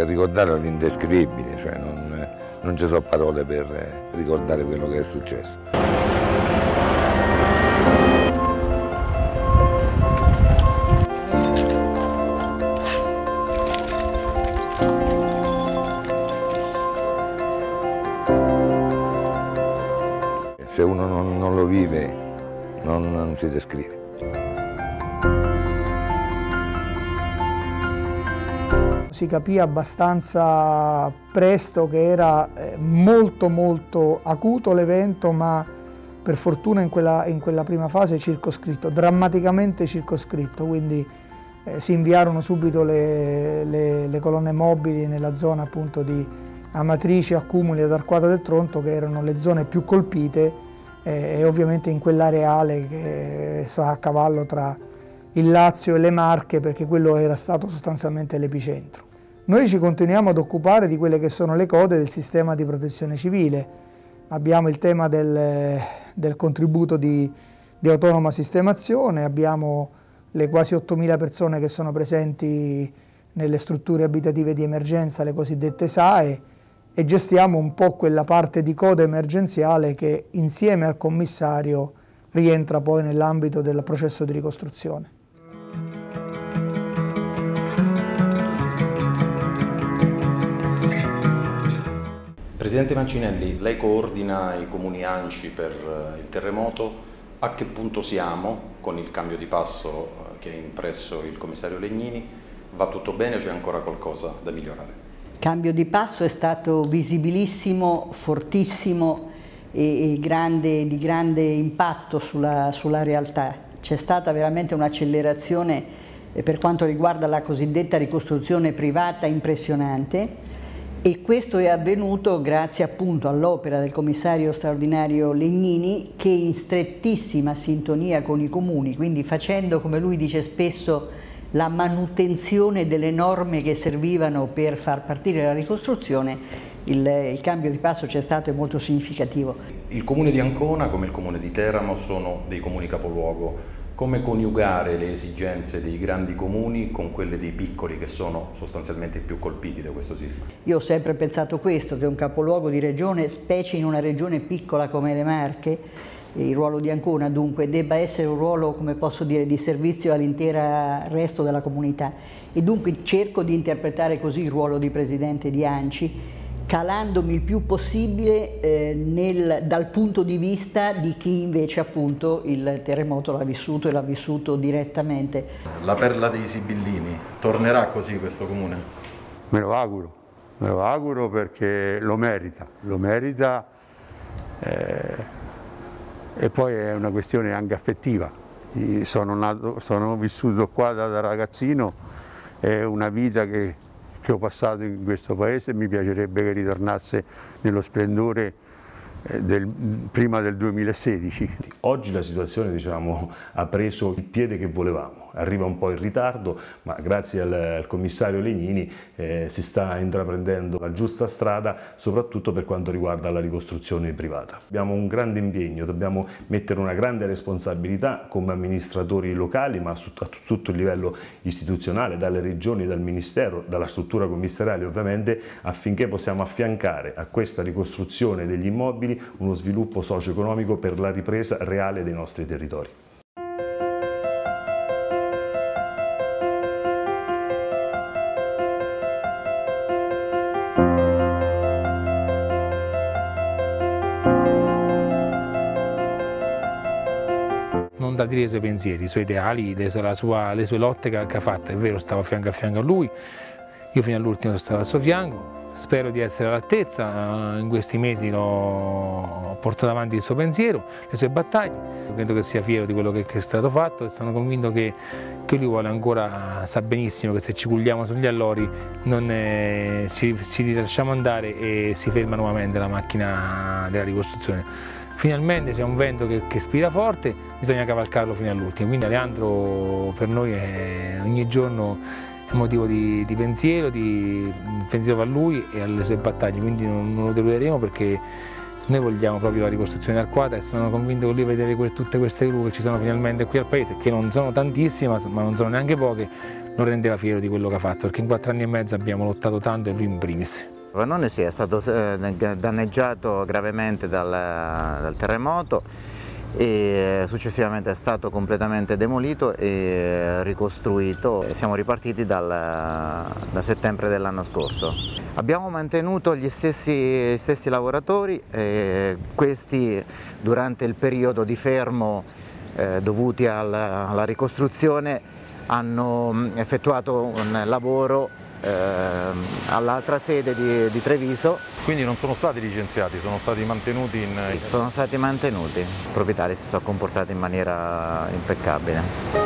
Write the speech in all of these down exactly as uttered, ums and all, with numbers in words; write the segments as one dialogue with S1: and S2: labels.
S1: per ricordare l'indescrivibile, cioè non, non ci sono parole per ricordare quello che è successo. Se uno non, non lo vive, non, non si descrive.
S2: Si capì abbastanza presto che era molto molto acuto l'evento, ma per fortuna in quella, in quella prima fase circoscritto, drammaticamente circoscritto, quindi eh, si inviarono subito le, le, le colonne mobili nella zona appunto di Amatrice, Accumuli ed Arquata del Tronto, che erano le zone più colpite, eh, e ovviamente in quell'areale che sta a cavallo tra il Lazio e le Marche, perché quello era stato sostanzialmente l'epicentro. Noi ci continuiamo ad occupare di quelle che sono le code del sistema di protezione civile. Abbiamo il tema del, del contributo di, di autonoma sistemazione, abbiamo le quasi ottomila persone che sono presenti nelle strutture abitative di emergenza, le cosiddette S A E, e gestiamo un po' quella parte di coda emergenziale che insieme al commissario rientra poi nell'ambito del processo di ricostruzione.
S3: Presidente Mancinelli, lei coordina i comuni A N C I per il terremoto. A che punto siamo con il cambio di passo che ha impresso il commissario Legnini? Va tutto bene o c'è ancora qualcosa da migliorare?
S4: Il cambio di passo è stato visibilissimo, fortissimo e, e grande, di grande impatto sulla, sulla realtà. C'è stata veramente un'accelerazione per quanto riguarda la cosiddetta ricostruzione privata impressionante, e questo è avvenuto grazie appunto all'opera del commissario straordinario Legnini, che in strettissima sintonia con i comuni, quindi facendo, come lui dice spesso, la manutenzione delle norme che servivano per far partire la ricostruzione, il, il cambio di passo c'è stato e molto significativo.
S3: Il comune di Ancona, come il comune di Teramo, sono dei comuni capoluogo. Come coniugare le esigenze dei grandi comuni con quelle dei piccoli, che sono sostanzialmente più colpiti da questo sisma?
S4: Io ho sempre pensato questo, che un capoluogo di regione, specie in una regione piccola come le Marche, il ruolo di Ancona dunque debba essere un ruolo, come posso dire, di servizio all'intero resto della comunità, e dunque cerco di interpretare così il ruolo di presidente di A N C I, calandomi il più possibile eh, nel, dal punto di vista di chi invece appunto il terremoto l'ha vissuto e l'ha vissuto direttamente.
S3: La perla dei Sibillini, tornerà così questo comune?
S5: Me lo auguro, me lo auguro perché lo merita, lo merita eh, e poi è una questione anche affettiva. Sono, nato, sono vissuto qua da, da ragazzino, è una vita che che ho passato in questo paese e mi piacerebbe che ritornasse nello splendore del, prima del duemilasedici.
S6: Oggi la situazione, diciamo, ha preso il piede che volevamo, arriva un po' in ritardo, ma grazie al, al commissario Legnini eh, si sta intraprendendo la giusta strada, soprattutto per quanto riguarda la ricostruzione privata. Abbiamo un grande impegno, dobbiamo mettere una grande responsabilità come amministratori locali, ma su, a tutto il livello istituzionale, dalle regioni, dal Ministero, dalla struttura commissariale ovviamente, affinché possiamo affiancare a questa ricostruzione degli immobili uno sviluppo socio-economico per la ripresa reale dei nostri territori.
S7: Non da dire i suoi pensieri, i suoi ideali, le, la sua, le sue lotte che, che ha fatto. È vero, stavo a fianco a fianco a lui, io fino all'ultimo stavo al suo fianco. Spero di essere all'altezza, in questi mesi l'ho portato avanti il suo pensiero, le sue battaglie. Credo che sia fiero di quello che, che è stato fatto e sono convinto che, che lui vuole ancora, sa benissimo che se ci culliamo sugli allori non è, ci, ci rilasciamo andare e si ferma nuovamente la macchina della ricostruzione. Finalmente c'è un vento che, che spira forte, bisogna cavalcarlo fino all'ultimo, quindi Aleandro per noi è ogni giorno è motivo di, di pensiero, di pensiero a lui e alle sue battaglie, quindi non, non lo deluderemo perché noi vogliamo proprio la ricostruzione Arquata e sono convinto che lui vedere que tutte queste gru che ci sono finalmente qui al paese, che non sono tantissime ma non sono neanche poche, non rendeva fiero di quello che ha fatto, perché in quattro anni e mezzo abbiamo lottato tanto e lui in primis.
S8: Vannone sì, è stato danneggiato gravemente dal, dal terremoto e successivamente è stato completamente demolito e ricostruito. Siamo ripartiti dal, da settembre dell'anno scorso. Abbiamo mantenuto gli stessi, stessi lavoratori, e questi durante il periodo di fermo eh, dovuti alla, alla ricostruzione hanno effettuato un lavoro all'altra sede di, di Treviso.
S3: Quindi non sono stati licenziati, sono stati mantenuti in...
S8: Sono stati mantenuti, i proprietari si sono comportati in maniera impeccabile.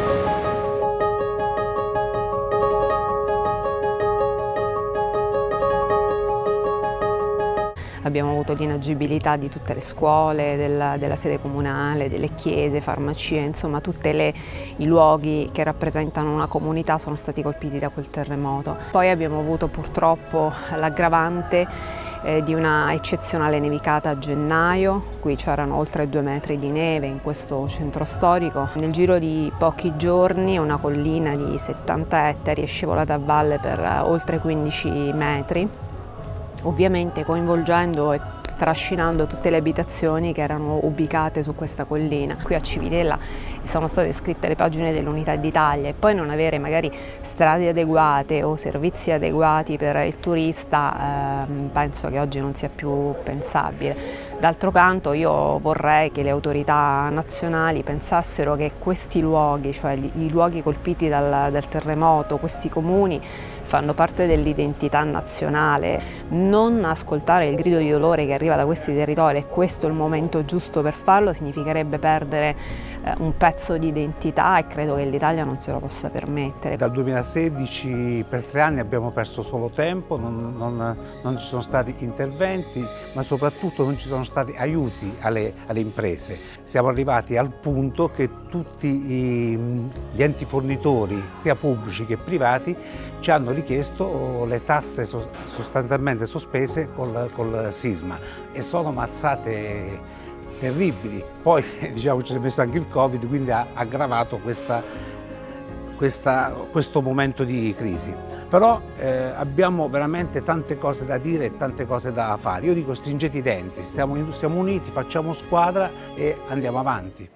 S9: Abbiamo avuto l'inagibilità di tutte le scuole, della, della sede comunale, delle chiese, farmacie, insomma tutti i luoghi che rappresentano una comunità sono stati colpiti da quel terremoto. Poi abbiamo avuto purtroppo l'aggravante eh, di una eccezionale nevicata a gennaio, qui c'erano oltre due metri di neve in questo centro storico. Nel giro di pochi giorni una collina di settanta ettari è scivolata a valle per oltre quindici metri. Ovviamente coinvolgendo e trascinando tutte le abitazioni che erano ubicate su questa collina. Qui a Civitella sono state scritte le pagine dell'Unità d'Italia e poi non avere magari strade adeguate o servizi adeguati per il turista eh, penso che oggi non sia più pensabile. D'altro canto io vorrei che le autorità nazionali pensassero che questi luoghi, cioè i luoghi colpiti dal, dal terremoto, questi comuni, fanno parte dell'identità nazionale. Non ascoltare il grido di dolore che arriva da questi territori, e questo è il momento giusto per farlo, significherebbe perdere eh, un pezzo di identità e credo che l'Italia non se lo possa permettere.
S10: Dal duemilasedici per tre anni abbiamo perso solo tempo, non, non, non ci sono stati interventi, ma soprattutto non ci sono stati aiuti alle, alle imprese. Siamo arrivati al punto che tutti i, gli enti fornitori, sia pubblici che privati, ci hanno richiesto le tasse sostanzialmente sospese col, col sisma e sono mazzate terribili. Poi diciamo ci è messo anche il Covid, quindi ha aggravato questa, questa, questo momento di crisi. Però eh, abbiamo veramente tante cose da dire e tante cose da fare. Io dico stringete i denti, stiamo, stiamo uniti, facciamo squadra e andiamo avanti.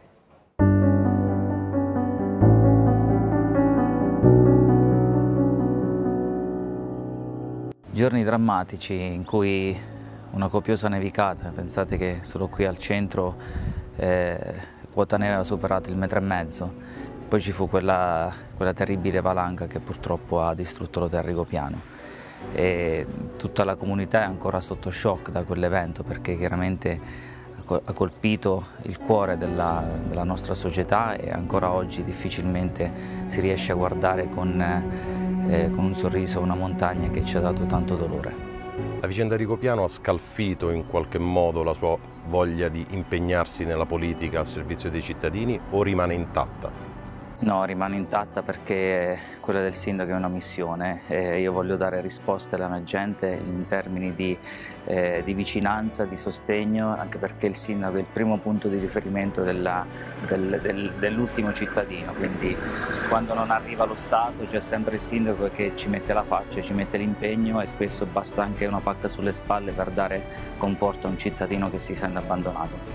S11: Giorni drammatici in cui una copiosa nevicata, pensate che solo qui al centro eh, quota neve aveva superato il metro e mezzo, poi ci fu quella, quella terribile valanga che purtroppo ha distrutto l'hotel Rigopiano e tutta la comunità è ancora sotto shock da quell'evento perché chiaramente ha colpito il cuore della, della nostra società e ancora oggi difficilmente si riesce a guardare con Eh, con un sorriso una montagna che ci ha dato tanto dolore.
S3: La vicenda Rigopiano ha scalfito in qualche modo la sua voglia di impegnarsi nella politica al servizio dei cittadini o rimane intatta?
S11: No, rimane intatta perché quella del sindaco è una missione e io voglio dare risposte alla mia gente in termini di, eh, di vicinanza, di sostegno, anche perché il sindaco è il primo punto di riferimento della, del, del, dell'ultimo cittadino, quindi quando non arriva lo Stato c'è sempre il sindaco che ci mette la faccia, ci mette l'impegno e spesso basta anche una pacca sulle spalle per dare conforto a un cittadino che si sente abbandonato.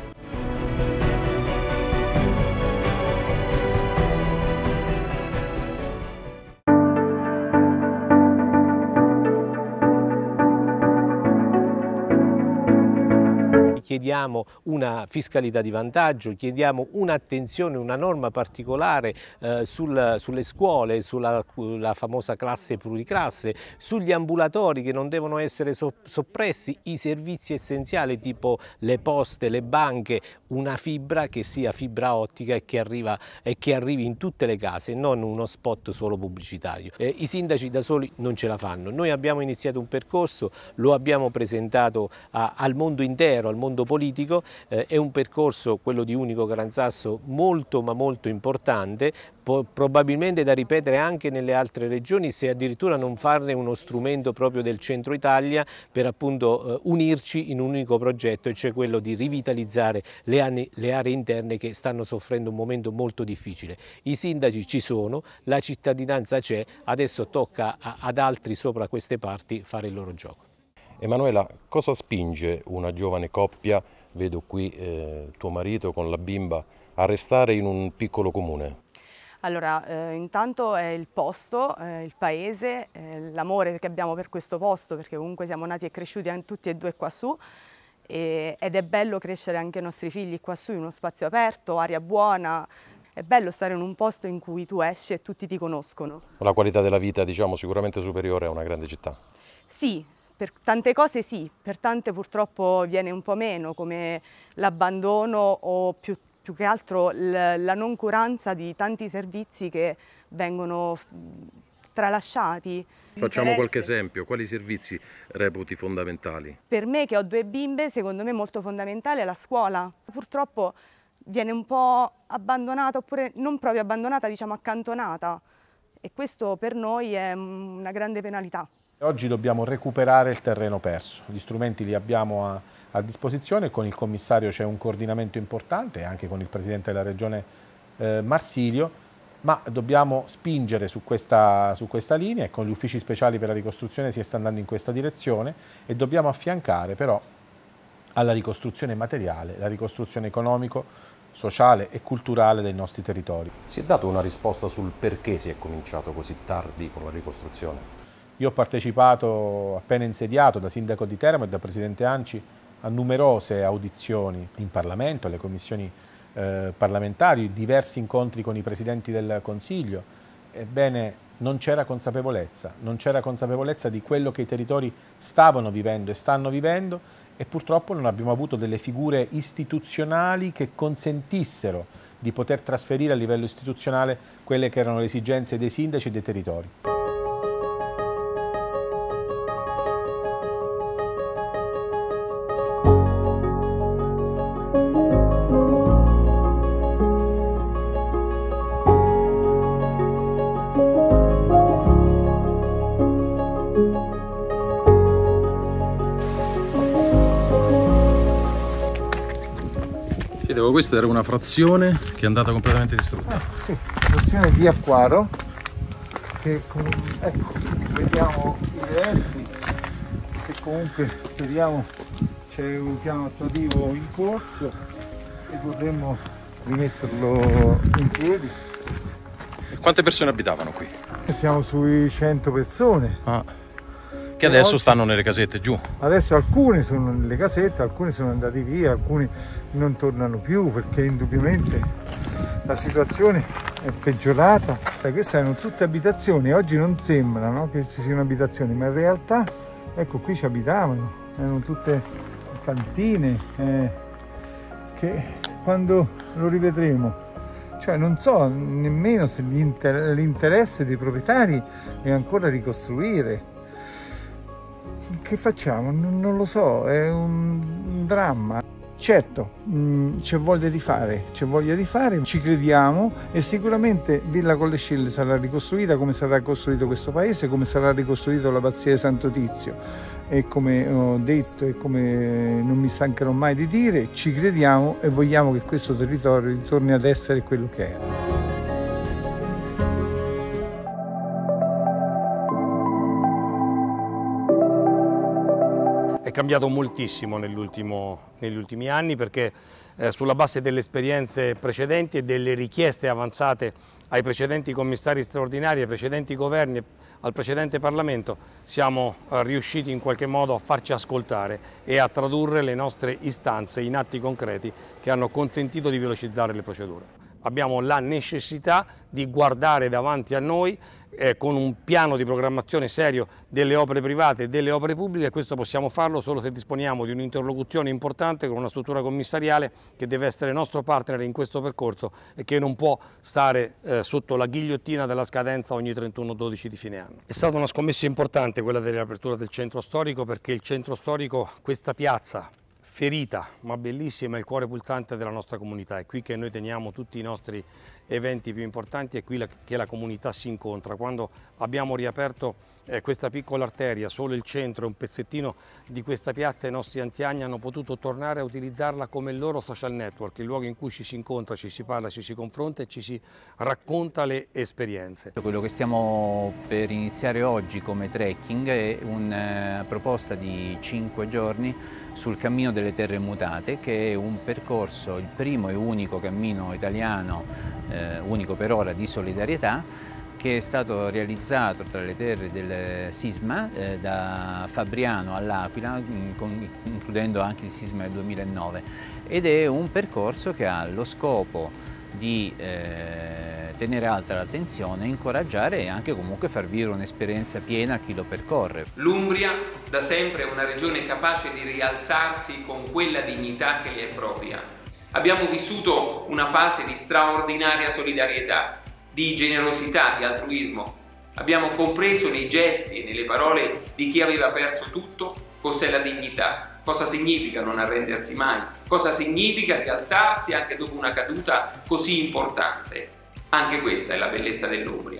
S12: Chiediamo una fiscalità di vantaggio, chiediamo un'attenzione, una norma particolare eh, sul, sulle scuole, sulla la famosa classe pluriclasse, sugli ambulatori che non devono essere so, soppressi, i servizi essenziali tipo le poste, le banche, una fibra che sia fibra ottica e che, arriva, e che arrivi in tutte le case, non uno spot solo pubblicitario. Eh, I sindaci da soli non ce la fanno. Noi abbiamo iniziato un percorso, lo abbiamo presentato a, al mondo intero, al mondo mondo politico, eh, è un percorso, quello di Unico Gran Sasso, molto ma molto importante, probabilmente da ripetere anche nelle altre regioni, se addirittura non farne uno strumento proprio del centro Italia per appunto eh, unirci in un unico progetto, e cioè quello di rivitalizzare le, anni, le aree interne che stanno soffrendo un momento molto difficile. I sindaci ci sono, la cittadinanza c'è, adesso tocca a, ad altri sopra queste parti fare il loro gioco.
S13: Emanuela, cosa spinge una giovane coppia, vedo qui eh, tuo marito con la bimba, a restare in un piccolo comune?
S14: Allora, eh, intanto è il posto, eh, il paese, eh, l'amore che abbiamo per questo posto, perché comunque siamo nati e cresciuti tutti e due qua su, e, ed è bello crescere anche i nostri figli qua su in uno spazio aperto, aria buona. È bello stare in un posto in cui tu esci e tutti ti conoscono.
S13: La qualità della vita, diciamo, sicuramente superiore a una grande città.
S14: Sì, per tante cose sì, per tante purtroppo viene un po' meno, come l'abbandono o più più che altro la noncuranza di tanti servizi che vengono tralasciati.
S13: Facciamo qualche esempio, quali servizi reputi fondamentali?
S14: Per me, che ho due bimbe, secondo me molto fondamentale è la scuola. Purtroppo viene un po' abbandonata, oppure non proprio abbandonata, diciamo accantonata, e questo per noi è una grande penalità.
S15: Oggi dobbiamo recuperare il terreno perso, gli strumenti li abbiamo a a disposizione, con il commissario c'è un coordinamento importante, anche con il presidente della regione eh, Marsilio, ma dobbiamo spingere su questa, su questa linea, e con gli uffici speciali per la ricostruzione si sta andando in questa direzione, e dobbiamo affiancare però alla ricostruzione materiale la ricostruzione economico, sociale e culturale dei nostri territori.
S13: Si è dato una risposta sul perché si è cominciato così tardi con la ricostruzione?
S15: Io ho partecipato, appena insediato, da sindaco di Teramo e da presidente ANCI, a numerose audizioni in Parlamento, alle commissioni eh, parlamentari, diversi incontri con i presidenti del Consiglio. Ebbene, non c'era consapevolezza, non c'era consapevolezza di quello che i territori stavano vivendo e stanno vivendo, e purtroppo non abbiamo avuto delle figure istituzionali che consentissero di poter trasferire a livello istituzionale quelle che erano le esigenze dei sindaci e dei territori.
S13: Questa era una frazione che è andata completamente distrutta.
S16: Ah, sì, frazione di Acquaro, che ecco, vediamo i resti, che comunque speriamo c'è un piano attuativo in corso e potremmo rimetterlo in piedi.
S13: Quante persone abitavano qui?
S16: Siamo sui cento persone.
S13: Ah. Che adesso oggi stanno nelle casette giù.
S16: Adesso alcune sono nelle casette, alcune sono andate via, alcuni non tornano più, perché indubbiamente la situazione è peggiorata. Cioè, queste erano tutte abitazioni, oggi non sembra, no, che ci siano abitazioni, ma in realtà ecco, qui ci abitavano, erano tutte cantine eh, che quando lo rivedremo, cioè non so nemmeno se l'interesse dei proprietari è ancora ricostruire. Che facciamo? Non, non lo so, è un, un dramma. Certo, c'è voglia di fare, c'è voglia di fare, ci crediamo, e sicuramente Villa Collescille sarà ricostruita come sarà costruito questo paese, come sarà ricostruito l'abbazia di Santo Tizio, e come ho detto e come non mi stancherò mai di dire, ci crediamo e vogliamo che questo territorio ritorni ad essere quello che era.
S17: È cambiato moltissimo negli ultimi anni, perché eh, sulla base delle esperienze precedenti e delle richieste avanzate ai precedenti commissari straordinari, ai precedenti governi, al precedente Parlamento, siamo eh, riusciti in qualche modo a farci ascoltare e a tradurre le nostre istanze in atti concreti che hanno consentito di velocizzare le procedure. Abbiamo la necessità di guardare davanti a noi eh, con un piano di programmazione serio delle opere private e delle opere pubbliche, e questo possiamo farlo solo se disponiamo di un'interlocuzione importante con una struttura commissariale che deve essere nostro partner in questo percorso e che non può stare eh, sotto la ghigliottina della scadenza ogni trentuno dodici di fine anno. È stata una scommessa importante quella dell'apertura del centro storico, perché il centro storico, questa piazza ferita ma bellissima, è il cuore pulsante della nostra comunità. È qui che noi teniamo tutti i nostri eventi più importanti, è qui la, che la comunità si incontra. Quando abbiamo riaperto eh, questa piccola arteria, solo il centro e un pezzettino di questa piazza, i nostri anziani hanno potuto tornare a utilizzarla come il loro social network, il luogo in cui ci si incontra, ci si parla, ci si confronta e ci si racconta le esperienze.
S18: Quello che stiamo per iniziare oggi come trekking è una proposta di cinque giorni sul cammino delle terre mutate, che è un percorso, il primo e unico cammino italiano, eh, unico per ora, di solidarietà, che è stato realizzato tra le terre del sisma, eh, da Fabriano all'Aquila, includendo anche il sisma del duemilanove, ed è un percorso che ha lo scopo di eh, tenere alta l'attenzione, incoraggiare e anche comunque far vivere un'esperienza piena a chi lo percorre.
S19: L'Umbria da sempre è una regione capace di rialzarsi con quella dignità che le è propria. Abbiamo vissuto una fase di straordinaria solidarietà, di generosità, di altruismo. Abbiamo compreso nei gesti e nelle parole di chi aveva perso tutto cos'è la dignità, cosa significa non arrendersi mai, cosa significa rialzarsi anche dopo una caduta così importante. Anche questa è la bellezza dell'Umbria.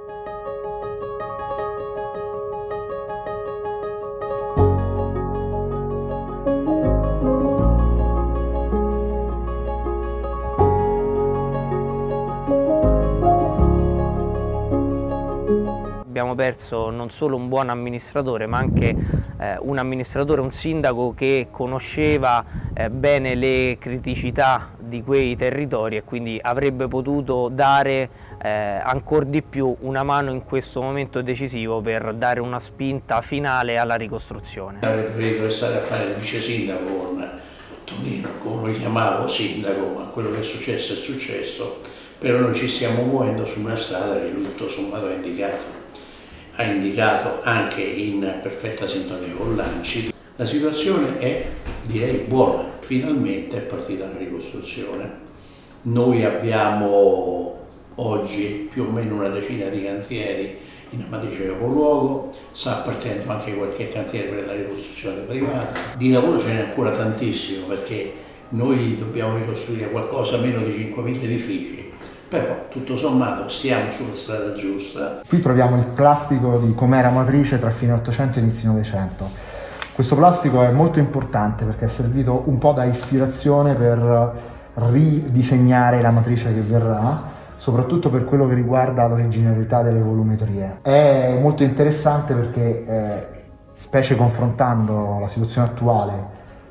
S20: Abbiamo perso non solo un buon amministratore, ma anche eh, un amministratore, un sindaco che conosceva eh, bene le criticità di quei territori e quindi avrebbe potuto dare eh, ancora di più una mano in questo momento decisivo per dare una spinta finale alla ricostruzione.
S21: Avrei preferito stare a fare il vice sindaco con Tonino, come lo chiamavo sindaco, ma quello che è successo è successo, però noi ci stiamo muovendo su una strada che lui tutto sommato ha indicato. ha indicato anche in perfetta sintonia con l'Anci. La situazione è, direi, buona. Finalmente è partita la ricostruzione. Noi abbiamo oggi più o meno una decina di cantieri in Amatrice capoluogo, sta partendo anche qualche cantiere per la ricostruzione privata. Di lavoro ce n'è ancora tantissimo, perché noi dobbiamo ricostruire qualcosa meno di cinquemila edifici. Però tutto sommato stiamo sulla strada giusta.
S22: Qui troviamo il plastico di com'era Amatrice tra fine Ottocento e inizio Novecento. Questo plastico è molto importante perché è servito un po' da ispirazione per ridisegnare la Amatrice che verrà, soprattutto per quello che riguarda l'originalità delle volumetrie. È molto interessante perché, eh, specie confrontando la situazione attuale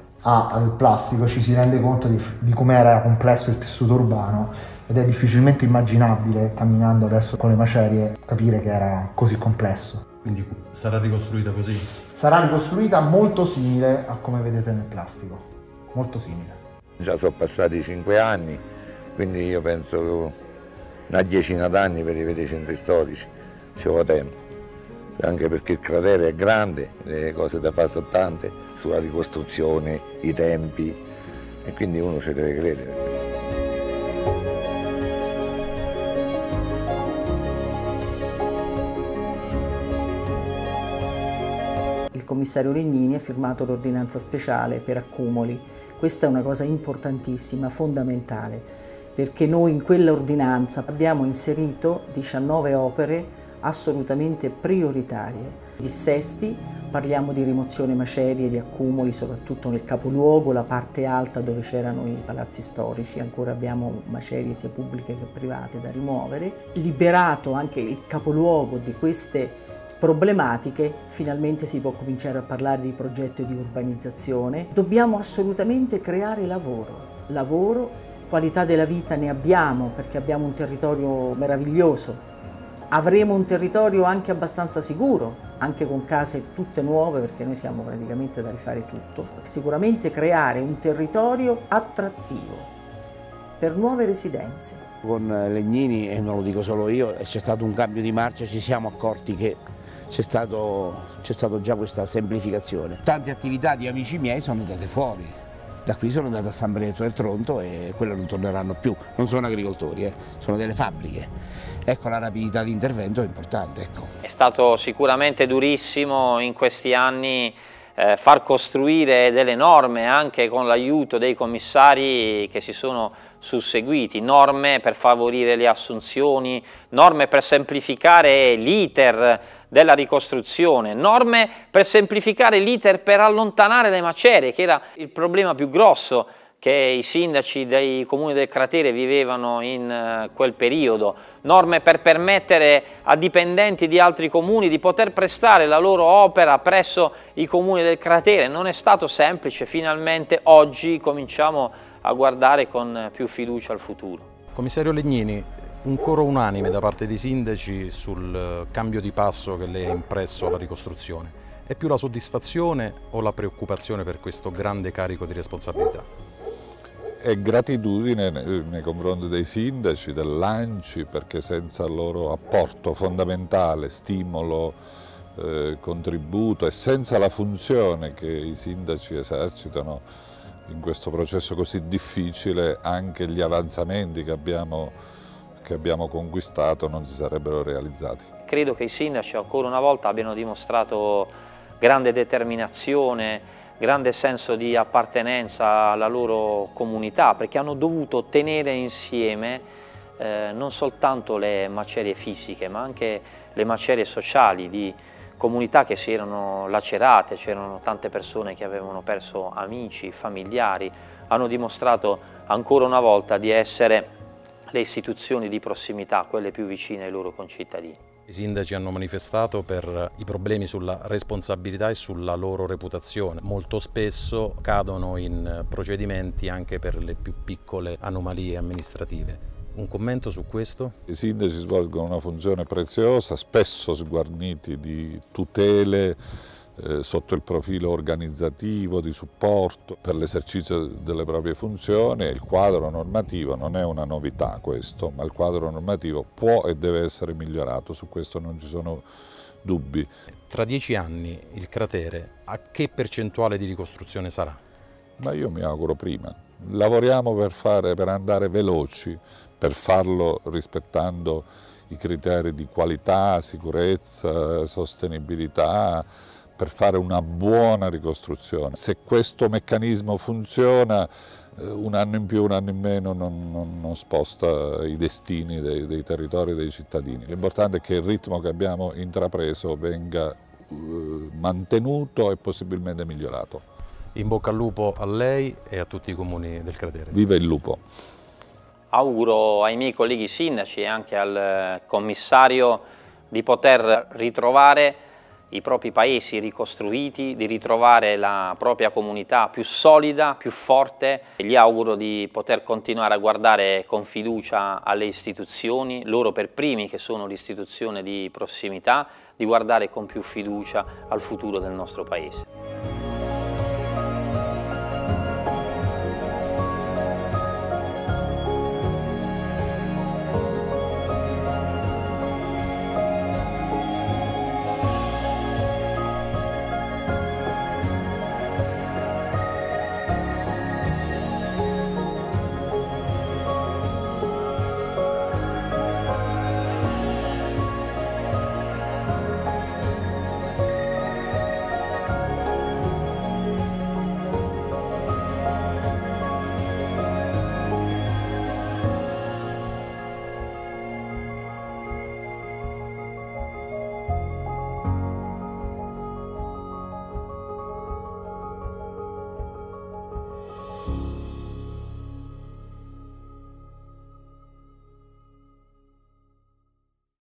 S22: al plastico, ci si rende conto di, di com'era complesso il tessuto urbano, ed è difficilmente immaginabile, camminando adesso con le macerie, capire che era così complesso.
S23: Quindi sarà ricostruita così?
S22: Sarà ricostruita molto simile a come vedete nel plastico, molto simile.
S1: Già sono passati cinque anni, quindi io penso che una decina d'anni per rivedere i centri storici ci vuole tempo, anche perché il cratere è grande, le cose da fare sono tante, sulla ricostruzione, i tempi, e quindi uno ci deve credere.
S4: Il commissario Legnini ha firmato l'ordinanza speciale per accumuli. Questa è una cosa importantissima, fondamentale, perché noi in quell'ordinanza abbiamo inserito diciannove opere assolutamente prioritarie. Dissesti, parliamo di rimozione macerie, di accumuli, soprattutto nel capoluogo, la parte alta dove c'erano i palazzi storici, ancora abbiamo macerie sia pubbliche che private da rimuovere. Liberato anche il capoluogo di queste problematiche, finalmente si può cominciare a parlare di progetto di urbanizzazione. Dobbiamo assolutamente creare lavoro, lavoro, qualità della vita ne abbiamo perché abbiamo un territorio meraviglioso, avremo un territorio anche abbastanza sicuro, anche con case tutte nuove perché noi siamo praticamente da rifare tutto. Sicuramente creare un territorio attrattivo per nuove residenze.
S24: Con Legnini, e non lo dico solo io, c'è stato un cambio di marcia, ci siamo accorti che c'è stato, c'è stato già questa semplificazione. Tante attività di amici miei sono andate fuori, da qui sono andato a San Benedetto del Tronto e quelle non torneranno più, non sono agricoltori, eh, sono delle fabbriche. Ecco, la rapidità di intervento è importante. Ecco.
S25: È stato sicuramente durissimo in questi anni
S2: eh, far costruire delle norme anche con l'aiuto dei commissari che si sono susseguiti, norme per favorire le assunzioni, norme per semplificare l'iter della ricostruzione, norme per semplificare l'iter per allontanare le macerie, che era il problema più grosso che i sindaci dei comuni del cratere vivevano in uh, quel periodo, norme per permettere a dipendenti di altri comuni di poter prestare la loro opera presso i comuni del cratere. Non è stato semplice, finalmente oggi cominciamo a guardare con più fiducia al futuro.
S3: Commissario Legnini, un coro unanime da parte dei sindaci sul cambio di passo che lei ha impresso alla ricostruzione. È più la soddisfazione o la preoccupazione per questo grande carico di responsabilità?
S5: E gratitudine nei confronti dei sindaci, dell'A N C I, perché senza il loro apporto fondamentale, stimolo, eh, contributo e senza la funzione che i sindaci esercitano in questo processo così difficile, anche gli avanzamenti che abbiamo, che abbiamo conquistato non si sarebbero realizzati.
S2: Credo che i sindaci ancora una volta abbiano dimostrato grande determinazione, grande senso di appartenenza alla loro comunità, perché hanno dovuto tenere insieme eh, non soltanto le macerie fisiche, ma anche le macerie sociali di comunità che si erano lacerate, c'erano tante persone che avevano perso amici, familiari, hanno dimostrato ancora una volta di essere le istituzioni di prossimità, quelle più vicine ai loro concittadini.
S3: I sindaci hanno manifestato per i problemi sulla responsabilità e sulla loro reputazione. Molto spesso cadono in procedimenti anche per le più piccole anomalie amministrative. Un commento su questo?
S5: I sindaci svolgono una funzione preziosa, spesso sguarniti di tutele eh, sotto il profilo organizzativo, di supporto per l'esercizio delle proprie funzioni. Il quadro normativo non è una novità questo, ma il quadro normativo può e deve essere migliorato, su questo non ci sono dubbi.
S3: Tra dieci anni il cratere a che percentuale di ricostruzione sarà?
S5: Ma io mi auguro prima. Lavoriamo per, fare, per andare veloci, per farlo rispettando i criteri di qualità, sicurezza, sostenibilità, per fare una buona ricostruzione. Se questo meccanismo funziona, un anno in più, un anno in meno non, non, non sposta i destini dei, dei territori e dei cittadini. L'importante è che il ritmo che abbiamo intrapreso venga uh, mantenuto e possibilmente migliorato.
S3: In bocca al lupo a lei e a tutti i comuni del cratere.
S5: Viva il lupo!
S2: Auguro ai miei colleghi sindaci e anche al commissario di poter ritrovare i propri paesi ricostruiti, di ritrovare la propria comunità più solida, più forte. Gli auguro di poter continuare a guardare con fiducia alle istituzioni, loro per primi che sono l'istituzione di prossimità, di guardare con più fiducia al futuro del nostro Paese.